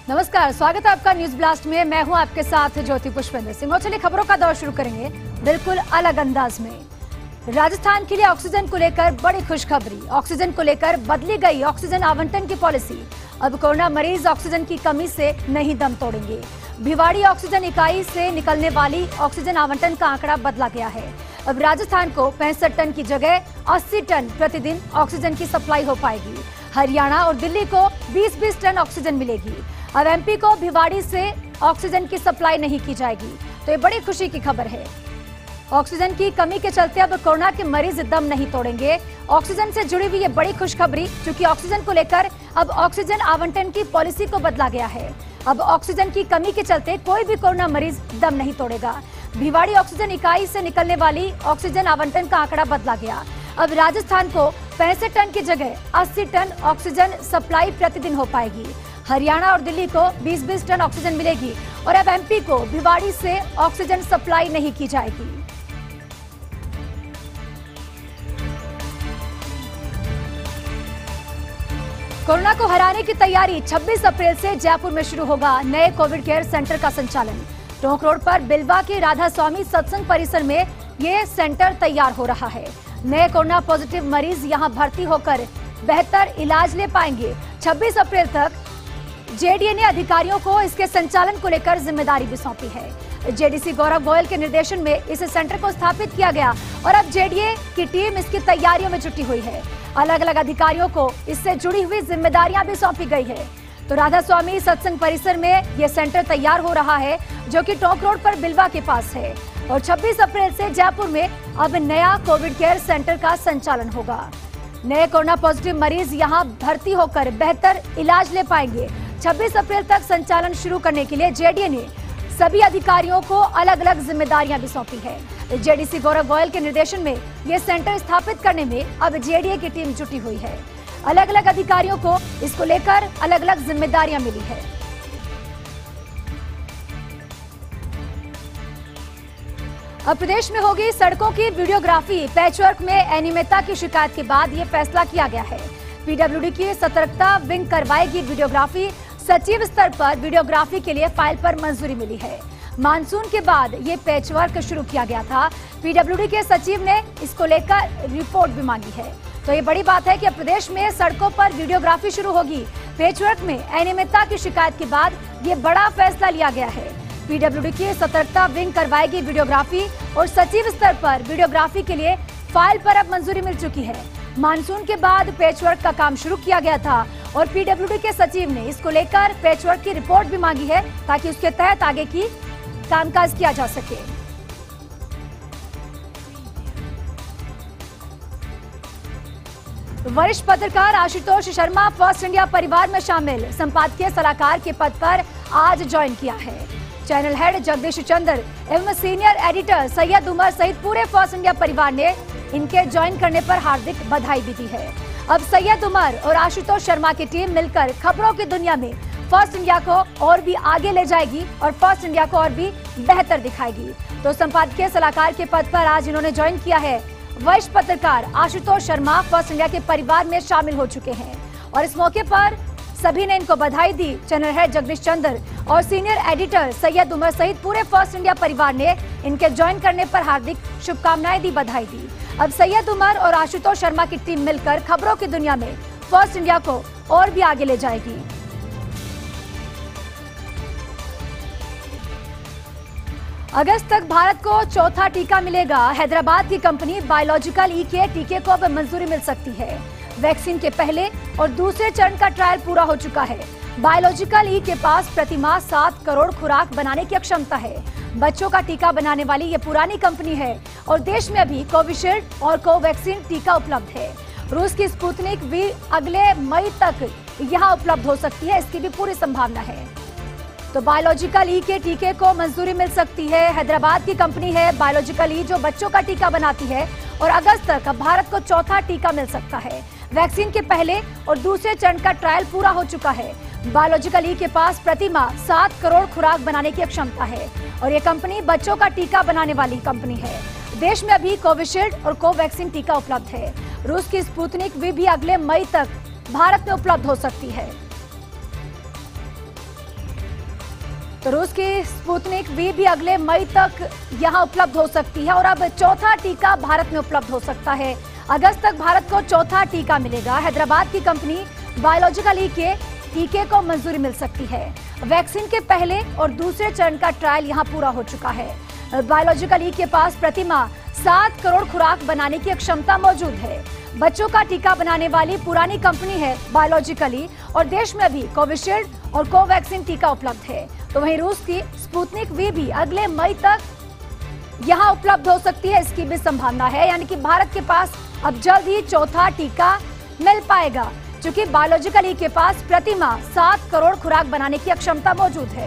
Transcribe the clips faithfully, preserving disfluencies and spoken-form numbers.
नमस्कार, स्वागत है आपका न्यूज ब्लास्ट में। मैं हूं आपके साथ ज्योति पुष्पेंद्र सिंह। और चलिए खबरों का दौर शुरू करेंगे बिल्कुल अलग अंदाज में। राजस्थान के लिए ऑक्सीजन को लेकर बड़ी खुशखबरी। ऑक्सीजन को लेकर बदली गई ऑक्सीजन आवंटन की पॉलिसी। अब कोरोना मरीज ऑक्सीजन की कमी से नहीं दम तोड़ेंगे। भिवाड़ी ऑक्सीजन इकाई से निकलने वाली ऑक्सीजन आवंटन का आंकड़ा बदला गया है। अब राजस्थान को पैंसठ टन की जगह अस्सी टन प्रतिदिन ऑक्सीजन की सप्लाई हो पाएगी। हरियाणा और दिल्ली को बीस बीस टन ऑक्सीजन मिलेगी। अब एमपी को भिवाड़ी से ऑक्सीजन की सप्लाई नहीं की जाएगी, तो ये बड़ी खुशी की खबर है। ऑक्सीजन की कमी के चलते अब कोरोना के मरीज दम नहीं तोड़ेंगे। ऑक्सीजन से जुड़ी हुई ये बड़ी खुशखबरी, क्योंकि ऑक्सीजन को लेकर अब ऑक्सीजन आवंटन की पॉलिसी को बदला गया है। अब ऑक्सीजन की कमी के चलते कोई भी कोरोना मरीज दम नहीं तोड़ेगा। भिवाड़ी ऑक्सीजन इकाई से निकलने वाली ऑक्सीजन आवंटन का आंकड़ा बदला गया। अब राजस्थान को पैंसठ टन की जगह अस्सी टन ऑक्सीजन सप्लाई प्रतिदिन हो पाएगी। हरियाणा और दिल्ली को बीस बीस टन ऑक्सीजन मिलेगी और अब एमपी को भिवाड़ी से ऑक्सीजन सप्लाई नहीं की जाएगी। कोरोना को हराने की तैयारी। छब्बीस अप्रैल से जयपुर में शुरू होगा नए कोविड केयर सेंटर का संचालन। टोंक रोड पर बिलवा के राधा स्वामी सत्संग परिसर में ये सेंटर तैयार हो रहा है। नए कोरोना पॉजिटिव मरीज यहां भर्ती होकर बेहतर इलाज ले पाएंगे। छब्बीस अप्रैल तक जेडीए ने अधिकारियों को इसके संचालन को लेकर जिम्मेदारी भी सौंपी है। जेडीसी गौरव गोयल के निर्देशन में इस सेंटर को स्थापित किया गया और अब जेडीए की टीम इसकी तैयारियों में जुटी हुई है। अलग अलग अधिकारियों को इससे जुड़ी हुई जिम्मेदारियां भी सौंपी गई है। तो राधा स्वामी सत्संग परिसर में यह सेंटर तैयार हो रहा है, जो कि टोंक रोड पर बिलवा के पास है। और छब्बीस अप्रैल से जयपुर में अब नया कोविड केयर सेंटर का संचालन होगा। नए कोरोना पॉजिटिव मरीज यहां भर्ती होकर बेहतर इलाज ले पाएंगे। छब्बीस अप्रैल तक संचालन शुरू करने के लिए जेडीए ने सभी अधिकारियों को अलग अलग जिम्मेदारियां भी सौंपी है। जेडीसी गौरव गोयल के निर्देशन में यह सेंटर स्थापित करने में अब जेडीए की टीम जुटी हुई है। अलग अलग अधिकारियों को इसको लेकर अलग अलग जिम्मेदारियां मिली है। अब प्रदेश में होगी सड़कों की वीडियोग्राफी। पैचवर्क में अनियमितता की शिकायत के बाद यह फैसला किया गया है। पीडब्ल्यूडी की सतर्कता विंग करवाएगी वीडियोग्राफी। सचिव स्तर पर वीडियोग्राफी के लिए फाइल पर मंजूरी मिली है। मानसून के बाद ये पैचवर्क शुरू किया गया था। पीडब्ल्यूडी के सचिव ने इसको लेकर रिपोर्ट भी मांगी है। तो ये बड़ी बात है कि अब प्रदेश में सड़कों पर वीडियोग्राफी शुरू होगी। पैचवर्क में अनियमितता की शिकायत के बाद ये बड़ा फैसला लिया गया है। पीडब्ल्यूडी की सतर्कता विंग करवाएगी वीडियोग्राफी और सचिव स्तर पर वीडियोग्राफी के लिए फाइल पर अब मंजूरी मिल चुकी है। मानसून के बाद पैचवर्क का काम शुरू किया गया था और पीडब्ल्यूडी के सचिव ने इसको लेकर पैचवर्क की रिपोर्ट भी मांगी है, ताकि उसके तहत आगे की कामकाज किया जा सके। वरिष्ठ पत्रकार आशुतोष शर्मा फर्स्ट इंडिया परिवार में शामिल। संपादकीय सलाहकार के पद पर आज ज्वाइन किया है। चैनल हेड जगदीश चंद्र एवं सीनियर एडिटर सैयद उमर सहित पूरे फर्स्ट इंडिया परिवार ने इनके ज्वाइन करने पर हार्दिक बधाई भी दी है। अब सैयद उमर और आशुतोष शर्मा की टीम मिलकर खबरों की दुनिया में फर्स्ट इंडिया को और भी आगे ले जाएगी और फर्स्ट इंडिया को और भी बेहतर दिखाएगी। तो संपादकीय सलाहकार के पद पर आज इन्होंने ज्वाइन किया है। वरिष्ठ पत्रकार आशुतोष शर्मा फर्स्ट इंडिया के परिवार में शामिल हो चुके हैं और इस मौके पर सभी ने इनको बधाई दी। चैनल हेड जगदीश चंद्र और सीनियर एडिटर सैयद उमर सहित पूरे फर्स्ट इंडिया परिवार ने इनके ज्वाइन करने पर हार्दिक शुभकामनाएं दी, बधाई दी। अब सैयद उमर और आशुतोष शर्मा की टीम मिलकर खबरों की दुनिया में फर्स्ट इंडिया को और भी आगे ले जाएगी। अगस्त तक भारत को चौथा टीका मिलेगा। हैदराबाद की कंपनी बायोलॉजिकल ई के टीके को अब मंजूरी मिल सकती है। वैक्सीन के पहले और दूसरे चरण का ट्रायल पूरा हो चुका है। बायोलॉजिकल ई के पास प्रति माह सात करोड़ खुराक बनाने की क्षमता है। बच्चों का टीका बनाने वाली ये पुरानी कंपनी है और देश में अभी कोविशील्ड और कोवैक्सीन टीका उपलब्ध है। रूस की स्पुतनिक वी अगले मई तक यहां उपलब्ध हो सकती है, इसकी भी पूरी संभावना है। तो बायोलॉजिकल ई के टीके को मंजूरी मिल सकती है। हैदराबाद की कंपनी है बायोलॉजिकल ई, जो बच्चों का टीका बनाती है और अगस्त तक अब भारत को चौथा टीका मिल सकता है। वैक्सीन के पहले और दूसरे चरण का ट्रायल पूरा हो चुका है। बायोलॉजिकल ई के पास प्रति माह सात करोड़ खुराक बनाने की क्षमता है और ये कंपनी बच्चों का टीका बनाने वाली कंपनी है। देश में अभी कोविशील्ड और कोवैक्सीन टीका उपलब्ध है। रूस की स्पुतनिक वी भी अगले मई तक भारत में उपलब्ध हो सकती है। तो रूस की स्पुतनिक वी भी अगले मई तक यहां उपलब्ध हो सकती है और अब चौथा टीका भारत में उपलब्ध हो सकता है। अगस्त तक भारत को चौथा टीका मिलेगा। हैदराबाद की कंपनी बायोलॉजिकल ई के टीके को मंजूरी मिल सकती है। वैक्सीन के पहले और दूसरे चरण का ट्रायल यहां पूरा हो चुका है। बायोलॉजिकल ई के पास प्रति माह सात करोड़ खुराक बनाने की क्षमता मौजूद है। बच्चों का टीका बनाने वाली पुरानी कंपनी है बायोलॉजिकल ई और देश में भी कोविशील्ड और कोवैक्सीन टीका उपलब्ध है। तो वहीं रूस की स्पुतनिक वी भी अगले मई तक यहां उपलब्ध हो सकती है, इसकी भी संभावना है। यानी कि भारत के पास अब जल्द ही चौथा टीका मिल पाएगा, क्योंकि बायोलॉजिकल ई के पास प्रति माह सात करोड़ खुराक बनाने की क्षमता मौजूद है।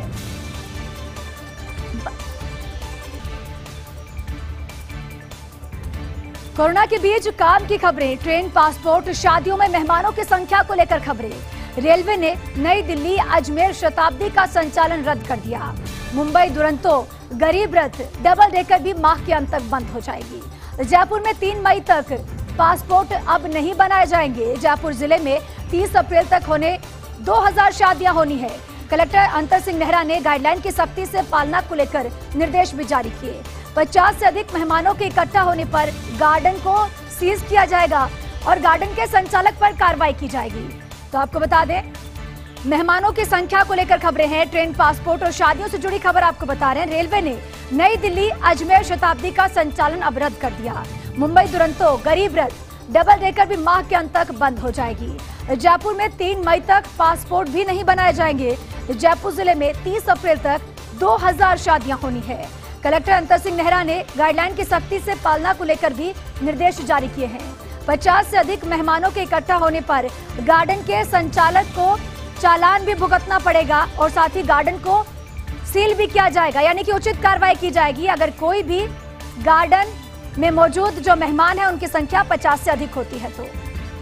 कोरोना के बीच काम की खबरें, ट्रेन, पासपोर्ट, शादियों में मेहमानों की संख्या को लेकर खबरें। रेलवे ने नई दिल्ली अजमेर शताब्दी का संचालन रद्द कर दिया। मुंबई दुरंतो गरीब रथ डबल डेकर भी माह के अंत तक बंद हो जाएगी। जयपुर में तीन मई तक पासपोर्ट अब नहीं बनाए जाएंगे। जयपुर जिले में तीस अप्रैल तक होने दो हज़ार शादियां होनी है। कलेक्टर अंतर सिंह नेहरा ने गाइडलाइन की सख्ती से पालना को लेकर निर्देश भी जारी किए। पचास से अधिक मेहमानों के इकट्ठा होने पर गार्डन को सीज किया जाएगा और गार्डन के संचालक पर कार्रवाई की जाएगी। तो आपको बता दें, मेहमानों की संख्या को लेकर खबरें हैं। ट्रेन, पासपोर्ट और शादियों से जुड़ी खबर आपको बता रहे हैं। रेलवे ने नई दिल्ली अजमेर शताब्दी का संचालन अब रद्द कर दिया। मुंबई दुरंतो गरीब रथ डबल डेकर भी माह के अंत तक बंद हो जाएगी। जयपुर में तीन मई तक पासपोर्ट भी नहीं बनाए जाएंगे। जयपुर जिले में तीस अप्रैल तक दो हज़ार शादियां होनी है। कलेक्टर अंतर सिंह नेहरा ने गाइडलाइन की सख्ती से पालना को लेकर भी निर्देश जारी किए हैं। पचास से अधिक मेहमानों के इकट्ठा होने पर गार्डन के संचालक को चालान भी भुगतना पड़ेगा और साथ ही गार्डन को सील भी किया जाएगा, यानी कि उचित कार्रवाई की जाएगी अगर कोई भी गार्डन में मौजूद जो मेहमान है उनकी संख्या पचास से अधिक होती है। तो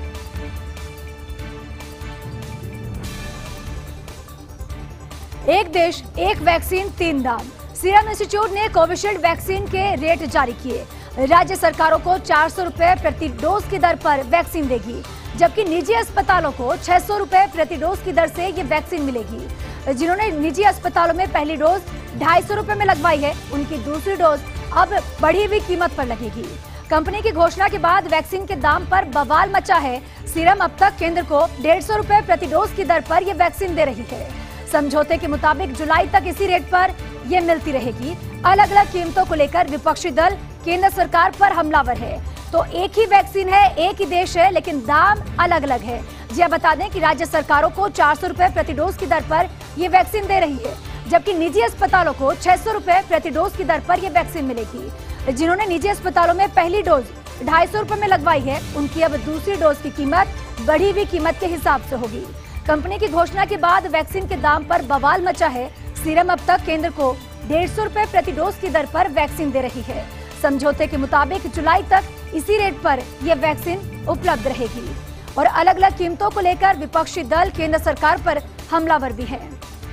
एक देश एक वैक्सीन तीन दाम, सीरम इंस्टीट्यूट ने कोविशील्ड वैक्सीन के रेट जारी किए। राज्य सरकारों को चार सौ रुपए प्रति डोज की दर पर वैक्सीन देगी, जबकि निजी अस्पतालों को छह सौ रुपए प्रति डोज की दर से ये वैक्सीन मिलेगी। जिन्होंने निजी अस्पतालों में पहली डोज ढाई सौ रुपए में लगवाई है, उनकी दूसरी डोज अब बढ़ी हुई कीमत पर लगेगी। कंपनी की घोषणा के बाद वैक्सीन के दाम पर बवाल मचा है। सीरम अब तक केंद्र को डेढ़ सौ रुपए प्रति डोज की दर पर यह वैक्सीन दे रही है। समझौते के मुताबिक जुलाई तक इसी रेट पर यह मिलती रहेगी। अलग अलग कीमतों को लेकर विपक्षी दल केंद्र सरकार पर हमलावर है। तो एक ही वैक्सीन है, एक ही देश है, लेकिन दाम अलग अलग है। जी बता दें कि राज्य सरकारों को चार सौ रुपए प्रति डोज की दर पर यह वैक्सीन दे रही है, जबकि निजी अस्पतालों को छह सौ रुपए प्रति डोज की दर पर यह वैक्सीन मिलेगी। जिन्होंने निजी अस्पतालों में पहली डोज ढाई सौ रुपए में लगवाई है, उनकी अब दूसरी डोज की कीमत बढ़ी हुई कीमत के हिसाब से होगी। कंपनी की घोषणा के बाद वैक्सीन के दाम पर बवाल मचा है। सीरम अब तक केंद्र को डेढ़ सौ रुपए प्रति डोज की दर पर वैक्सीन दे रही है। समझौते के मुताबिक जुलाई तक इसी रेट पर यह वैक्सीन उपलब्ध रहेगी और अलग अलग कीमतों को लेकर विपक्षी दल केंद्र सरकार पर हमलावर भी है।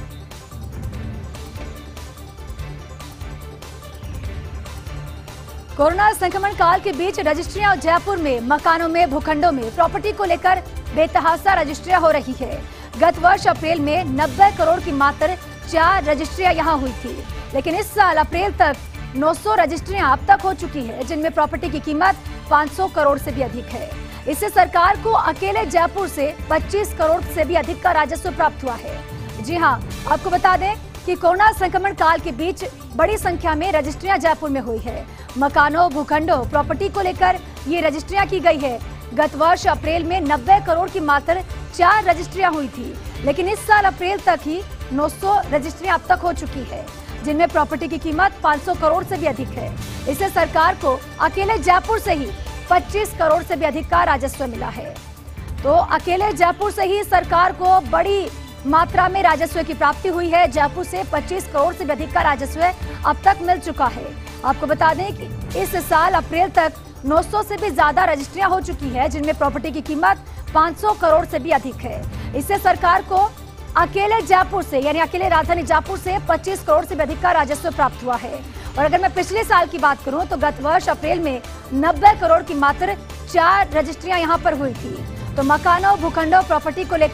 कोरोना संक्रमण काल के बीच रजिस्ट्रियां जयपुर में मकानों में भूखंडों में प्रॉपर्टी को लेकर बेतहासा रजिस्ट्रियां हो रही है। गत वर्ष अप्रैल में नब्बे करोड़ की मात्र चार रजिस्ट्रियां यहां हुई थी, लेकिन इस साल अप्रैल तक नौ सौ रजिस्ट्रियां अब तक हो चुकी है, जिनमें प्रॉपर्टी की कीमत पाँच सौ करोड़ से भी अधिक है। इससे सरकार को अकेले जयपुर से पच्चीस करोड़ से भी अधिक का राजस्व प्राप्त हुआ है। जी हां, आपको बता दें कि कोरोना संक्रमण काल के बीच बड़ी संख्या में रजिस्ट्रियां जयपुर में हुई है। मकानों, भूखंडों, प्रॉपर्टी को लेकर ये रजिस्ट्रियां की गई है। गत वर्ष अप्रैल में नब्बे करोड़ की मात्र चार रजिस्ट्रियां हुई थी, लेकिन इस साल अप्रैल तक ही नौ सौ रजिस्ट्रियां अब तक हो चुकी है, जिनमें प्रॉपर्टी की कीमत पाँच सौ करोड़ से भी अधिक है। इससे सरकार को अकेले जयपुर से ही पच्चीस करोड़ से भी अधिक का राजस्व मिला है। तो अकेले जयपुर से ही सरकार को बड़ी मात्रा में राजस्व की प्राप्ति हुई है। जयपुर से पच्चीस करोड़ से भी अधिक का राजस्व अब तक मिल चुका है। आपको बता दें कि इस साल अप्रैल तक नौ सौ से भी ज्यादा रजिस्ट्रियां हो चुकी है, जिनमें प्रॉपर्टी की कीमत पाँच सौ करोड़ से भी अधिक है। इससे सरकार को अकेले जयपुर से यानी अकेले राजधानी जयपुर से पच्चीस करोड़ से भी अधिक का राजस्व प्राप्त हुआ है। और अगर मैं पिछले साल की बात करूं तो गत वर्ष अप्रैल में नब्बे करोड़ की मात्र चार रजिस्ट्रियां यहां पर हुई थी। तो मकानों, भूखंडों, प्रॉपर्टी को लेकर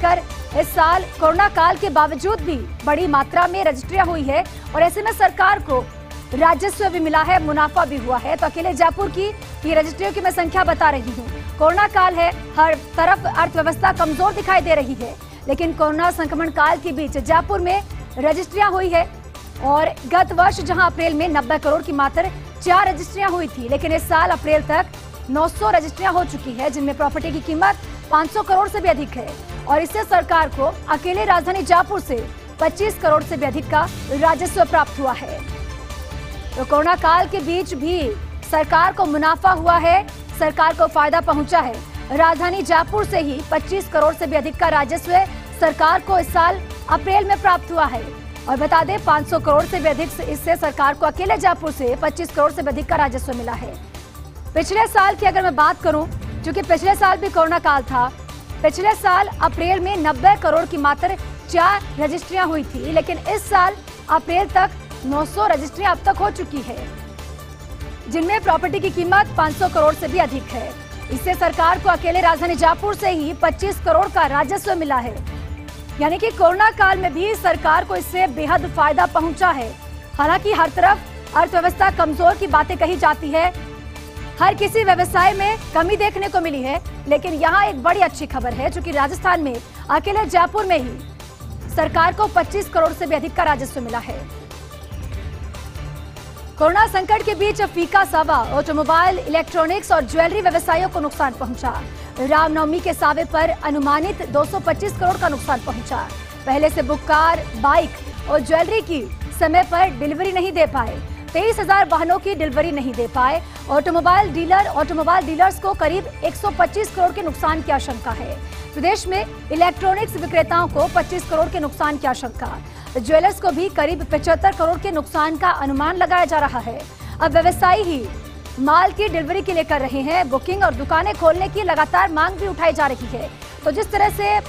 इस साल कोरोना काल के बावजूद भी बड़ी मात्रा में रजिस्ट्रियां हुई है और ऐसे में सरकार को राजस्व भी मिला है, मुनाफा भी हुआ है। तो अकेले जयपुर की ये रजिस्ट्रियों की मैं संख्या बता रही हूँ। कोरोना काल है, हर तरफ अर्थव्यवस्था कमजोर दिखाई दे रही है, लेकिन कोरोना संक्रमण काल के बीच जयपुर में रजिस्ट्रियां हुई है और गत वर्ष जहां अप्रैल में नब्बे करोड़ की मात्र चार रजिस्ट्रियां हुई थी, लेकिन इस साल अप्रैल तक नौ सौ रजिस्ट्रियां हो चुकी है, जिनमें प्रॉपर्टी की कीमत पाँच सौ करोड़ से भी अधिक है और इससे सरकार को अकेले राजधानी जयपुर से पच्चीस करोड़ से भी अधिक का राजस्व प्राप्त हुआ है। तो कोरोना काल के बीच भी सरकार को मुनाफा हुआ है, सरकार को फायदा पहुंचा है। राजधानी जयपुर से ही पच्चीस करोड़ से भी अधिक का राजस्व सरकार को इस साल अप्रैल में प्राप्त हुआ है और बता दें पाँच सौ करोड़ से भी अधिक इससे सरकार को अकेले जयपुर से पच्चीस करोड़ से भी अधिक का राजस्व मिला है। पिछले साल की अगर मैं बात करूं, क्योंकि पिछले साल भी कोरोना काल था, पिछले साल अप्रैल में नब्बे करोड़ की मात्र चार रजिस्ट्रियां हुई थी, लेकिन इस साल अप्रैल तक नौ सौ रजिस्ट्रियां अब तक हो चुकी है, जिनमें प्रॉपर्टी की कीमत पाँच सौ करोड़ से भी अधिक है। इससे सरकार को अकेले राजधानी जयपुर से ही पच्चीस करोड़ का राजस्व मिला है, यानी कि कोरोना काल में भी सरकार को इससे बेहद फायदा पहुंचा है। हालांकि हर तरफ अर्थव्यवस्था कमजोर की बातें कही जाती है, हर किसी व्यवसाय में कमी देखने को मिली है, लेकिन यहाँ एक बड़ी अच्छी खबर है, जो कि राजस्थान में अकेले जयपुर में ही सरकार को पच्चीस करोड़ से भी अधिक का राजस्व मिला है। कोरोना संकट के बीच फीका सावा ऑटोमोबाइल, इलेक्ट्रॉनिक्स और ज्वेलरी व्यवसायियों को नुकसान पहुंचा। रामनवमी के सावे पर अनुमानित दो सौ पच्चीस करोड़ का नुकसान पहुंचा। पहले से बुक कार, बाइक और ज्वेलरी की समय पर डिलीवरी नहीं दे पाए, तेईस हजार वाहनों की डिलीवरी नहीं दे पाए। ऑटोमोबाइल डीलर ऑटोमोबाइल डीलर्स को करीब एक सौ पच्चीस करोड़ के नुकसान की आशंका है। प्रदेश में इलेक्ट्रॉनिक्स विक्रेताओं को पच्चीस करोड़ के नुकसान की आशंका। ज्वेलर्स को भी करीब पचहत्तर करोड़ के नुकसान का अनुमान लगाया जा रहा है। अब व्यवसायी ही माल की डिलीवरी के लिए कर रहे हैं बुकिंग और दुकानें खोलने की लगातार मांग भी उठाई जा रही है। तो जिस तरह से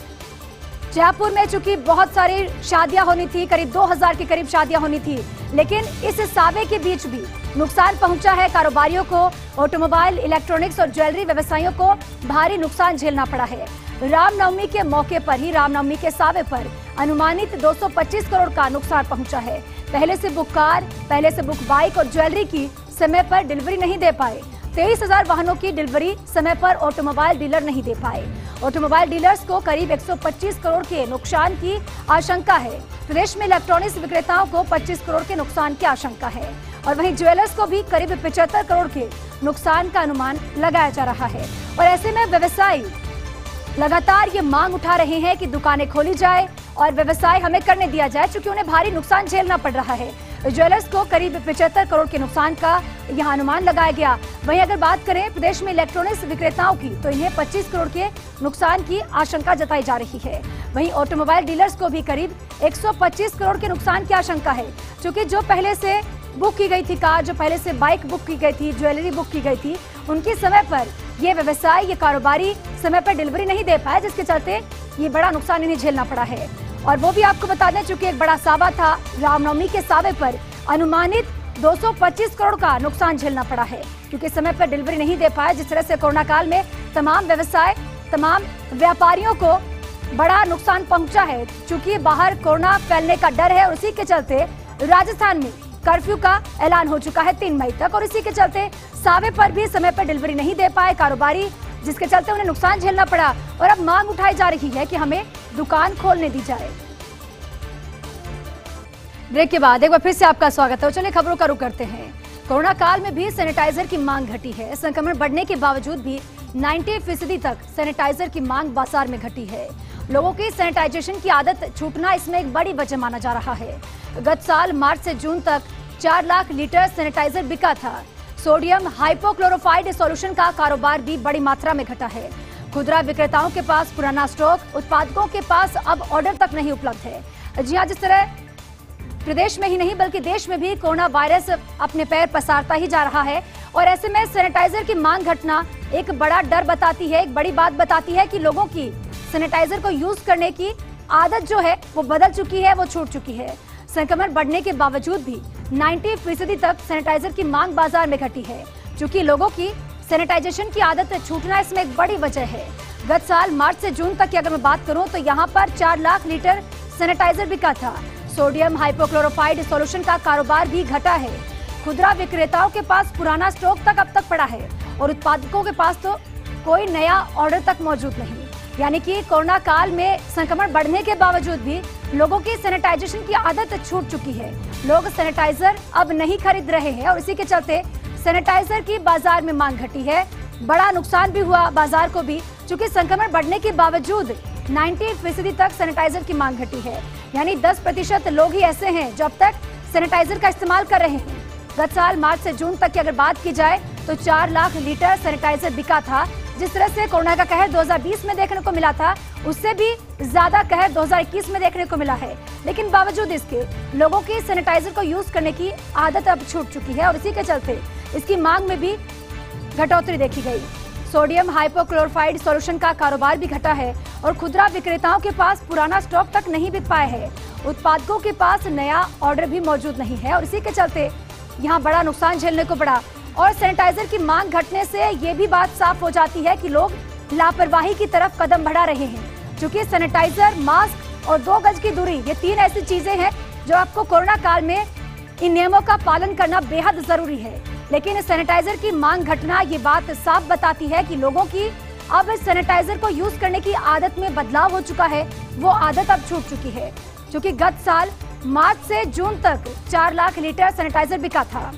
जयपुर में चूंकि बहुत सारी शादियां होनी थी, करीब दो हज़ार के करीब शादियां होनी थी, लेकिन इस सावे के बीच भी नुकसान पहुंचा है कारोबारियों को। ऑटोमोबाइल, इलेक्ट्रॉनिक्स और ज्वेलरी व्यवसायियों को भारी नुकसान झेलना पड़ा है। रामनवमी के मौके पर ही रामनवमी के सावे पर अनुमानित दो सौ पच्चीस करोड़ का नुकसान पहुंचा है। पहले से बुक कार, पहले से बुक बाइक और ज्वेलरी की समय पर डिलीवरी नहीं दे पाए, तेईस हजार वाहनों की डिलीवरी समय पर ऑटोमोबाइल डीलर नहीं दे पाए। ऑटोमोबाइल डीलर्स को करीब एक सौ पच्चीस करोड़ के नुकसान की आशंका है। प्रदेश में इलेक्ट्रॉनिक्स विक्रेताओं को पच्चीस करोड़ के नुकसान की आशंका है और वहीं ज्वेलर्स को भी करीब पचहत्तर करोड़ के नुकसान का अनुमान लगाया जा रहा है। और ऐसे में व्यवसायी लगातार ये मांग उठा रहे हैं कि दुकानें खोली जाए और व्यवसाय हमें करने दिया जाए, क्योंकि उन्हें भारी नुकसान झेलना पड़ रहा है। ज्वेलर्स को करीब पचहत्तर करोड़ के नुकसान का यहाँ अनुमान लगाया गया। वहीं अगर बात करें प्रदेश में इलेक्ट्रॉनिक्स विक्रेताओं की, तो इन्हें पच्चीस करोड़ के नुकसान की आशंका जताई जा रही है। वहीं ऑटोमोबाइल डीलर्स को भी करीब एक सौ पच्चीस करोड़ के नुकसान की आशंका है, क्योंकि जो पहले से बुक की गई थी कार, जो पहले से बाइक बुक की गई थी, ज्वेलरी बुक की गई थी, उनकी समय पर ये व्यवसाय, ये कारोबारी समय पर डिलीवरी नहीं दे पाए, जिसके चलते ये बड़ा नुकसान इन्हें झेलना पड़ा है। और वो भी आपको बता दें, चूंकि एक बड़ा सावा था, रामनवमी के सावे पर अनुमानित दो सौ पच्चीस करोड़ का नुकसान झेलना पड़ा है, क्योंकि समय पर डिलीवरी नहीं दे पाए। जिस तरह से कोरोना काल में तमाम व्यवसाय, तमाम व्यापारियों को बड़ा नुकसान पहुंचा है, चूंकि बाहर कोरोना फैलने का डर है और उसी के चलते राजस्थान में कर्फ्यू का ऐलान हो चुका है तीन मई तक, और इसी के चलते सावे पर भी समय पर डिलीवरी नहीं दे पाए कारोबारी, जिसके चलते उन्हें नुकसान झेलना पड़ा। और अब मांग उठाई जा रही है कि हमें दुकान खोलने दी जाए। ब्रेक के बाद एक बार फिर से आपका स्वागत है। चलिए खबरों का रुख करते हैं। कोरोना काल में भी सैनिटाइजर की मांग घटी है। संक्रमण बढ़ने के बावजूद भी नब्बे फीसदी तक सैनिटाइजर की मांग बाजार में घटी है। लोगों की सैनिटाइजेशन की आदत छूटना इसमें एक बड़ी वजह माना जा रहा है। गत साल मार्च से जून तक चार लाख लीटर सैनिटाइजर बिका था। सोडियम हाइपोक्लोरोफाइड सॉल्यूशन का कारोबार भी बड़ी मात्रा में घटा है। खुदरा विक्रेताओं के पास पुराना स्टॉक, उत्पादकों के पास अब ऑर्डर तक नहीं उपलब्ध है। जी हाँ, जिस तरह प्रदेश में ही नहीं बल्कि देश में भी कोरोना वायरस अपने पैर पसारता ही जा रहा है, और ऐसे में सैनिटाइजर की मांग घटना एक बड़ा डर बताती है, एक बड़ी बात बताती है कि लोगों की सैनिटाइजर को यूज करने की आदत जो है वो बदल चुकी है, वो छूट चुकी है। संक्रमण बढ़ने के बावजूद भी नब्बे फीसदी तक सैनिटाइजर की मांग बाजार में घटी है, क्योंकि लोगों की सैनिटाइजेशन की आदत छूटना इसमें एक बड़ी वजह है। गत साल मार्च से जून तक की अगर मैं बात करूं तो यहां पर चार लाख लीटर सैनिटाइजर बिका था। सोडियम हाइपोक्लोराइड सॉल्यूशन का कारोबार भी घटा है। खुदरा विक्रेताओं के पास पुराना स्टॉक तक अब तक पड़ा है और उत्पादकों के पास तो कोई नया ऑर्डर तक मौजूद नहीं। यानी कि कोरोना काल में संक्रमण बढ़ने के बावजूद भी लोगों की सैनिटाइजेशन की आदत छूट चुकी है। लोग सैनिटाइजर अब नहीं खरीद रहे हैं और इसी के चलते सैनिटाइजर की बाजार में मांग घटी है। बड़ा नुकसान भी हुआ बाजार को भी, क्योंकि संक्रमण बढ़ने के बावजूद नब्बे फीसदी तक सैनिटाइजर की मांग घटी है। यानी दस प्रतिशत लोग ही ऐसे हैं जो अब तक सैनिटाइजर का इस्तेमाल कर रहे हैं। गत साल मार्च से जून तक की अगर बात की जाए तो चार लाख लीटर सैनिटाइजर बिका था। जिस तरह से कोरोना का कहर दो हज़ार बीस में देखने को मिला था, उससे भी ज्यादा कहर दो हज़ार इक्कीस में देखने को मिला है। लेकिन बावजूद इसके लोगों की सैनिटाइजर को यूज करने की आदत अब छूट चुकी है और इसी के चलते इसकी मांग में भी घटोतरी देखी गई। सोडियम हाइपोक्लोराइड सॉल्यूशन का कारोबार भी घटा है और खुदरा विक्रेताओं के पास पुराना स्टॉक तक नहीं बिक पाया है। उत्पादकों के पास नया ऑर्डर भी मौजूद नहीं है और इसी के चलते यहाँ बड़ा नुकसान झेलने को पड़ा। और सैनिटाइजर की मांग घटने से ये भी बात साफ हो जाती है कि लोग लापरवाही की तरफ कदम बढ़ा रहे हैं, क्योंकि सैनिटाइजर, मास्क और दो गज की दूरी, ये तीन ऐसी चीजें हैं जो आपको कोरोना काल में इन नियमों का पालन करना बेहद जरूरी है। लेकिन सैनिटाइजर की मांग घटना ये बात साफ बताती है कि लोगों की अब सैनिटाइजर को यूज करने की आदत में बदलाव हो चुका है। वो आदत अब छूट चुकी है, क्योंकि गत साल मार्च से जून तक चार लाख लीटर सैनिटाइजर बिका था।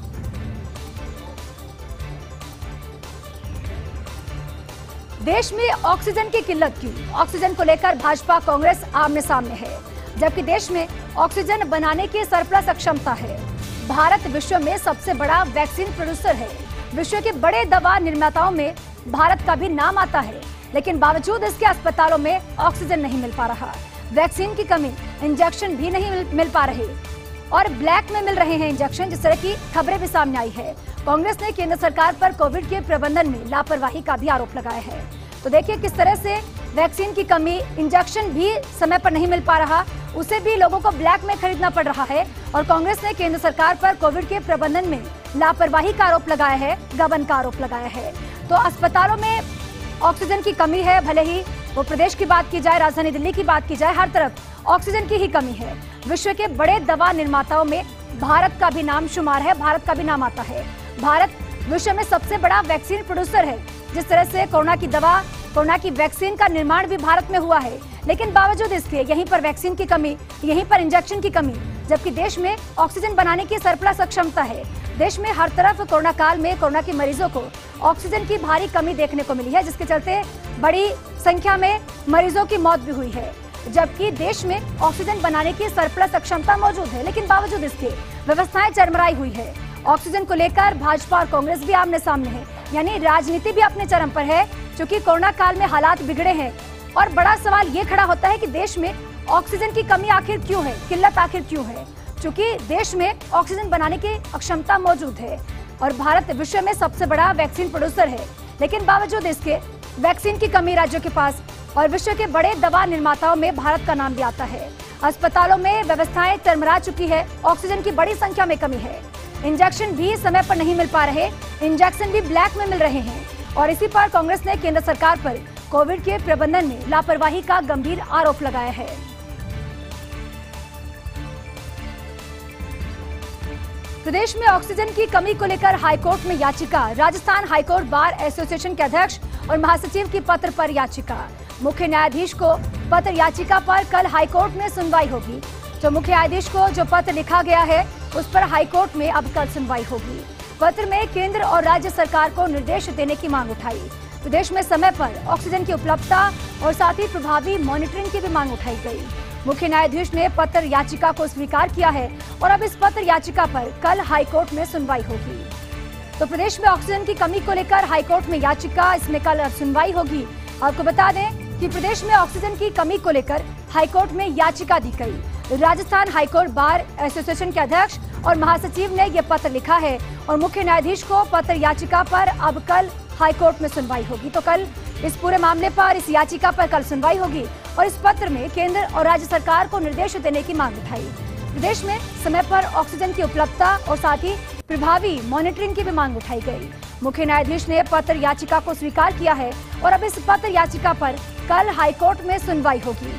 देश में ऑक्सीजन की किल्लत क्यों? ऑक्सीजन को लेकर भाजपा कांग्रेस आमने सामने है, जबकि देश में ऑक्सीजन बनाने की सरप्लस क्षमता है। भारत विश्व में सबसे बड़ा वैक्सीन प्रोड्यूसर है। विश्व के बड़े दवा निर्माताओं में भारत का भी नाम आता है, लेकिन बावजूद इसके अस्पतालों में ऑक्सीजन नहीं मिल पा रहा। वैक्सीन की कमी, इंजेक्शन भी नहीं मिल, मिल पा रहे और ब्लैक में मिल रहे हैं इंजेक्शन, जिस तरह की खबरें भी सामने आई है। कांग्रेस ने केंद्र सरकार पर कोविड के प्रबंधन में लापरवाही का भी आरोप लगाया है। तो देखिए किस तरह से वैक्सीन की कमी, इंजेक्शन भी समय पर नहीं मिल पा रहा, उसे भी लोगों को ब्लैक में खरीदना पड़ रहा है। और कांग्रेस ने केंद्र सरकार पर कोविड के प्रबंधन में लापरवाही का आरोप लगाया है, गबन का आरोप लगाया है। तो अस्पतालों में ऑक्सीजन की कमी है, भले ही वो प्रदेश की बात की जाए, राजधानी दिल्ली की बात की जाए, हर तरफ ऑक्सीजन की ही कमी है। विश्व के बड़े दवा निर्माताओं में भारत का भी नाम शुमार है, भारत का भी नाम आता है। भारत विश्व में सबसे बड़ा वैक्सीन प्रोड्यूसर है। जिस तरह से कोरोना की दवा, कोरोना की वैक्सीन का निर्माण भी भारत में हुआ है, लेकिन बावजूद इसके यहीं पर वैक्सीन की कमी, यहीं पर इंजेक्शन की कमी, जबकि देश में ऑक्सीजन बनाने की सरप्लस क्षमता है। देश में हर तरफ कोरोना काल में कोरोना के मरीजों को ऑक्सीजन की भारी कमी देखने को मिली है, जिसके चलते बड़ी संख्या में मरीजों की मौत भी हुई है। जबकि देश में ऑक्सीजन बनाने की सरप्लस क्षमता मौजूद है, लेकिन बावजूद इसके व्यवस्थाएं चरमराई हुई है। ऑक्सीजन को लेकर भाजपा और कांग्रेस भी आमने सामने है, यानी राजनीति भी अपने चरम पर है, क्योंकि कोरोना काल में हालात बिगड़े हैं। और बड़ा सवाल ये खड़ा होता है कि देश में ऑक्सीजन की कमी आखिर क्यों है, किल्लत आखिर क्यों है, क्योंकि देश में ऑक्सीजन बनाने की अक्षमता मौजूद है और भारत विश्व में सबसे बड़ा वैक्सीन प्रोड्यूसर है, लेकिन बावजूद इसके वैक्सीन की कमी राज्यों के पास और विश्व के बड़े दवा निर्माताओं में भारत का नाम भी आता है। अस्पतालों में व्यवस्थाएं चरमरा चुकी है, ऑक्सीजन की बड़ी संख्या में कमी है, इंजेक्शन भी समय पर नहीं मिल पा रहे, इंजेक्शन भी ब्लैक में मिल रहे हैं। और इसी पर कांग्रेस ने केंद्र सरकार पर कोविड के प्रबंधन में लापरवाही का गंभीर आरोप लगाया है। प्रदेश में ऑक्सीजन की कमी को लेकर हाईकोर्ट में याचिका। राजस्थान हाईकोर्ट बार एसोसिएशन के अध्यक्ष और महासचिव की पत्र पर याचिका। मुख्य न्यायाधीश को पत्र याचिका पर कल हाईकोर्ट में सुनवाई होगी। जो मुख्य न्यायाधीश को जो पत्र लिखा गया है उस पर हाईकोर्ट में अब कल सुनवाई होगी। पत्र में केंद्र और राज्य सरकार को निर्देश देने की मांग उठाई। प्रदेश में समय पर ऑक्सीजन की उपलब्धता और साथ ही प्रभावी मॉनिटरिंग की भी मांग उठाई गई। मुख्य न्यायाधीश ने पत्र याचिका को स्वीकार किया है और अब इस पत्र याचिका पर कल हाईकोर्ट में सुनवाई होगी। तो प्रदेश में ऑक्सीजन की कमी को लेकर हाईकोर्ट में याचिका, इसमें कल सुनवाई होगी। आपको बता दें कि प्रदेश में ऑक्सीजन की कमी को लेकर हाईकोर्ट में याचिका दी गई। राजस्थान हाईकोर्ट बार एसोसिएशन के अध्यक्ष और महासचिव ने यह पत्र लिखा है और मुख्य न्यायाधीश को पत्र याचिका पर अब कल हाईकोर्ट में सुनवाई होगी। तो कल इस पूरे मामले पर, इस याचिका पर कल सुनवाई होगी और इस पत्र में केंद्र और राज्य सरकार को निर्देश देने की मांग उठाई। प्रदेश में समय पर ऑक्सीजन की उपलब्धता और साथ ही प्रभावी मॉनिटरिंग की भी मांग उठाई गई। मुख्य न्यायाधीश ने पत्र याचिका को स्वीकार किया है और अब इस पत्र याचिका पर कल हाईकोर्ट में सुनवाई होगी।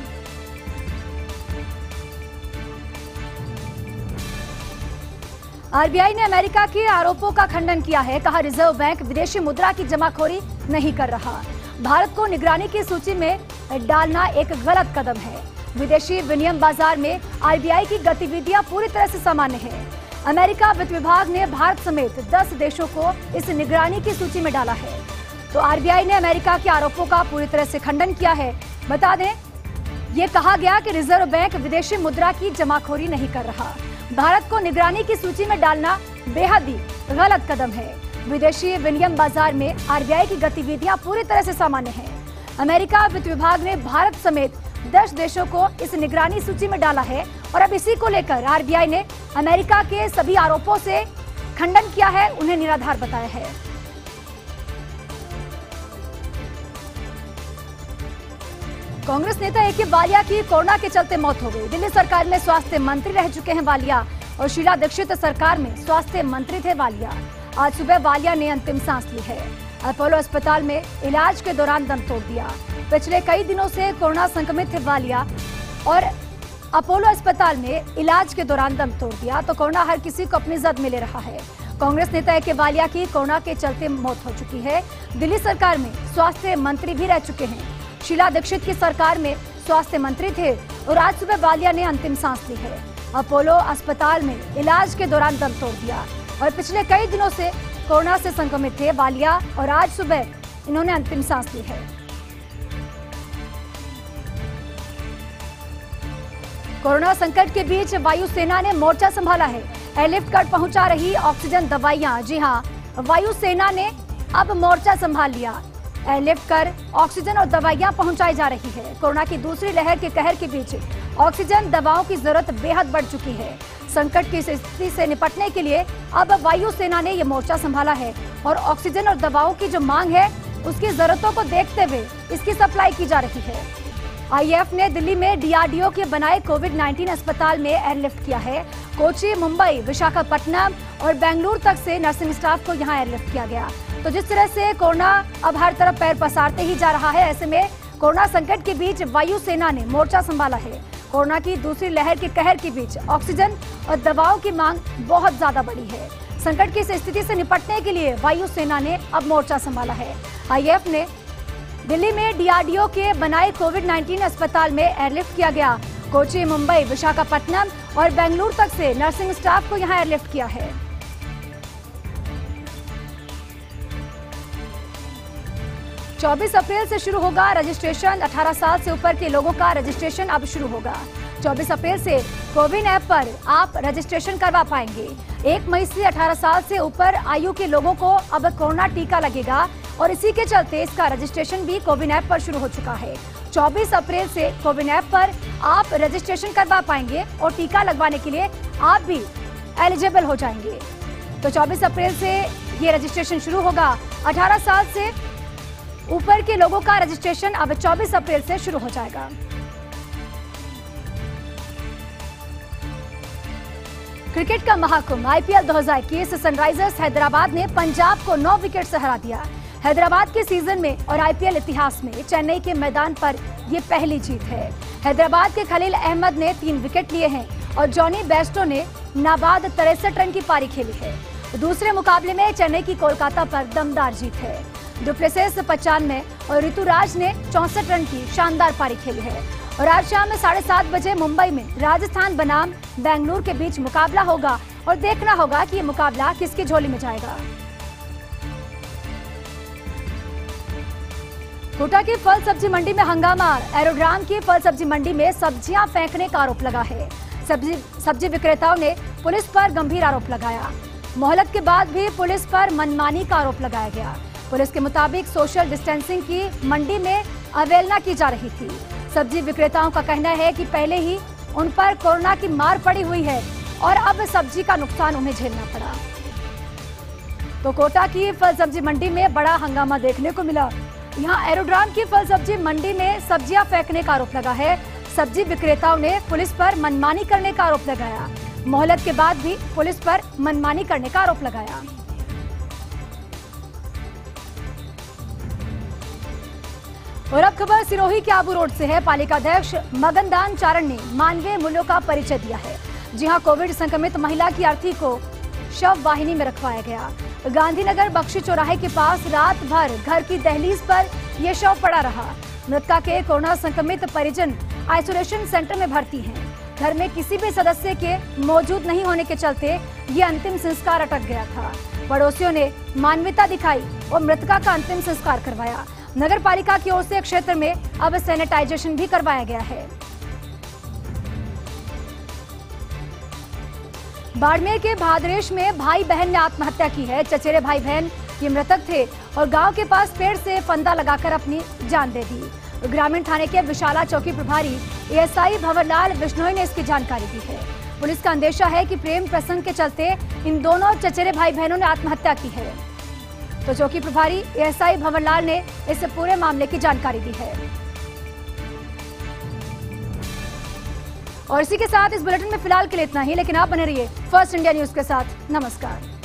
आरबीआई ने अमेरिका के आरोपों का खंडन किया है। कहा, रिजर्व बैंक विदेशी मुद्रा की जमाखोरी नहीं कर रहा। भारत को निगरानी की सूची में डालना एक गलत कदम है। विदेशी विनिमय बाजार में आरबीआई की गतिविधियां पूरी तरह से सामान्य है। अमेरिका वित्त विभाग ने भारत समेत दस देशों को इस निगरानी की सूची में डाला है। तो आरबीआई ने अमेरिका के आरोपों का पूरी तरह से खंडन किया है। बता दें, ये कहा गया कि रिजर्व बैंक विदेशी मुद्रा की जमाखोरी नहीं कर रहा। भारत को निगरानी की सूची में डालना बेहद ही गलत कदम है। विदेशी विनिमय बाजार में आरबीआई की गतिविधियां पूरी तरह से सामान्य है। अमेरिका वित्त विभाग ने भारत समेत दस देशों को इस निगरानी सूची में डाला है और अब इसी को लेकर आरबीआई ने अमेरिका के सभी आरोपों से खंडन किया है, उन्हें निराधार बताया है। कांग्रेस नेता ए के वालिया की कोरोना के चलते मौत हो गई। दिल्ली सरकार में स्वास्थ्य मंत्री रह चुके हैं वालिया और शीला दीक्षित सरकार में स्वास्थ्य मंत्री थे वालिया। आज सुबह वालिया ने अंतिम सांस ली है। अपोलो अस्पताल में इलाज के दौरान दम तोड़ दिया। पिछले कई दिनों से कोरोना संक्रमित थे वालिया और अपोलो अस्पताल में इलाज के दौरान दम तोड़ दिया। तो कोरोना हर किसी को अपनी जद में ले रहा है। कांग्रेस नेता ए के वालिया की कोरोना के चलते मौत हो चुकी है। दिल्ली सरकार में स्वास्थ्य मंत्री भी रह चुके हैं। शीला दीक्षित की सरकार में स्वास्थ्य मंत्री थे और आज सुबह वालिया ने अंतिम सांस ली है। अपोलो अस्पताल में इलाज के दौरान दम तोड़ दिया और पिछले कई दिनों से कोरोना से संक्रमित थे वालिया और आज सुबह इन्होंने अंतिम सांस ली है। कोरोना संकट के बीच वायुसेना ने मोर्चा संभाला है। एयरलिफ्ट कर पहुंचा रही ऑक्सीजन दवाइयां। जी हां, वायुसेना ने अब मोर्चा संभाल लिया। एयरलिफ्ट कर ऑक्सीजन और दवाइयां पहुंचाई जा रही है। कोरोना की दूसरी लहर के कहर के बीच ऑक्सीजन दवाओं की जरूरत बेहद बढ़ चुकी है। संकट की स्थिति से निपटने के लिए अब वायुसेना ने यह मोर्चा संभाला है और ऑक्सीजन और दवाओं की जो मांग है उसकी जरूरतों को देखते हुए इसकी सप्लाई की जा रही है। आईएएफ ने दिल्ली में डीआरडीओ के बनाए कोविड नाइन्टीन अस्पताल में एयरलिफ्ट किया है। कोची, मुंबई, विशाखापट्टनम और बेंगलुरु तक से नर्सिंग स्टाफ को यहां एयरलिफ्ट किया गया। तो जिस तरह से कोरोना अब हर तरफ पैर पसारते ही जा रहा है, ऐसे में कोरोना संकट के बीच वायुसेना ने मोर्चा संभाला है। कोरोना की दूसरी लहर के कहर के बीच ऑक्सीजन और दवाओं की मांग बहुत ज्यादा बढ़ी है। संकट की स्थिति से निपटने के लिए वायुसेना ने अब मोर्चा संभाला है। आईएएफ ने दिल्ली में डीआरडीओ के बनाए कोविड नाइन्टीन अस्पताल में एयरलिफ्ट किया गया। कोची, मुंबई, विशाखापट्टनम और बेंगलुरु तक से नर्सिंग स्टाफ को यहां एयरलिफ्ट किया है। चौबीस अप्रैल से शुरू होगा रजिस्ट्रेशन। अठारह साल से ऊपर के लोगों का रजिस्ट्रेशन अब शुरू होगा। चौबीस अप्रैल से कोविन ऐप पर आप रजिस्ट्रेशन करवा पाएंगे। एक मई से अठारह साल से ऊपर आयु के लोगों को अब कोरोना टीका लगेगा और इसी के चलते इसका रजिस्ट्रेशन भी कोविन ऐप पर शुरू हो चुका है। चौबीस अप्रैल से कोविन ऐप पर आप रजिस्ट्रेशन करवा पाएंगे और टीका लगवाने के लिए आप भी एलिजिबल हो जाएंगे। तो चौबीस अप्रैल से ये रजिस्ट्रेशन शुरू होगा। अठारह साल से ऊपर के लोगों का रजिस्ट्रेशन अब चौबीस अप्रैल से शुरू हो जाएगा। क्रिकेट का महाकुंभ आईपीएल दो हज़ार इक्कीस। सनराइजर्स हैदराबाद ने पंजाब को नौ विकेट से हरा दिया। हैदराबाद के सीजन में और आईपीएल इतिहास में चेन्नई के मैदान पर यह पहली जीत है। हैदराबाद के खलील अहमद ने तीन विकेट लिए हैं और जॉनी बेस्टो ने नाबाद तिरसठ रन की पारी खेली है। दूसरे मुकाबले में चेन्नई की कोलकाता पर दमदार जीत है। डुप्लेसिस पचानवे और ऋतुराज ने चौसठ रन की शानदार पारी खेली है। और आज शाम साढ़े सात बजे मुंबई में राजस्थान बनाम बेंगलुरु के बीच मुकाबला होगा और देखना होगा कि ये मुकाबला किसकी झोली में जाएगा। कोटा की फल सब्जी मंडी में हंगामा। एरोड्राम की फल सब्जी मंडी में सब्जियां फेंकने का आरोप लगा है। सब्जी सब्जी विक्रेताओं ने पुलिस पर गंभीर आरोप लगाया। मोहलत के बाद भी पुलिस पर मनमानी का आरोप लगाया गया। पुलिस के मुताबिक सोशल डिस्टेंसिंग की मंडी में अवहेलना की जा रही थी। सब्जी विक्रेताओं का कहना है कि पहले ही उन पर कोरोना की मार पड़ी हुई है और अब सब्जी का नुकसान उन्हें झेलना पड़ा। तो कोटा की फल सब्जी मंडी में बड़ा हंगामा देखने को मिला। यहाँ एरोड्राम की फल सब्जी मंडी में सब्जियां फेंकने का आरोप लगा है। सब्जी विक्रेताओं ने पुलिस पर मनमानी करने का आरोप लगाया। मोहलत के बाद भी पुलिस पर मनमानी करने का आरोप लगाया। और अब खबर सिरोही के आबू रोड से है। पालिका अध्यक्ष मगनदान चारण ने मानवीय मूल्यों का परिचय दिया है। जी हां, कोविड संक्रमित महिला की अर्थी को शव वाहिनी में रखवाया गया। गांधीनगर बख्शी चौराहे के पास रात भर घर की दहलीज पर यह शव पड़ा रहा। मृतका के कोरोना संक्रमित परिजन आइसोलेशन सेंटर में भर्ती हैं। घर में किसी भी सदस्य के मौजूद नहीं होने के चलते ये अंतिम संस्कार अटक गया था। पड़ोसियों ने मानवता दिखाई और मृतका का अंतिम संस्कार करवाया। नगर पालिका की ओर से क्षेत्र में अब सैनिटाइजेशन भी करवाया गया है। बाड़मेर के भादरेश में भाई बहन ने आत्महत्या की है। चचेरे भाई बहन ये मृतक थे और गांव के पास पेड़ से फंदा लगाकर अपनी जान दे दी। ग्रामीण थाने के विशाला चौकी प्रभारी एएसआई भंवरलाल बिश्नोई ने इसकी जानकारी दी है। पुलिस का अंदेशा है कि प्रेम प्रसंग के चलते इन दोनों चचेरे भाई बहनों ने आत्महत्या की है। तो चौकी प्रभारी एएसआई भंवरलाल ने इस पूरे मामले की जानकारी दी है। और इसी के साथ इस बुलेटिन में फिलहाल के लिए इतना ही, लेकिन आप बने रहिए फर्स्ट इंडिया न्यूज के साथ। नमस्कार।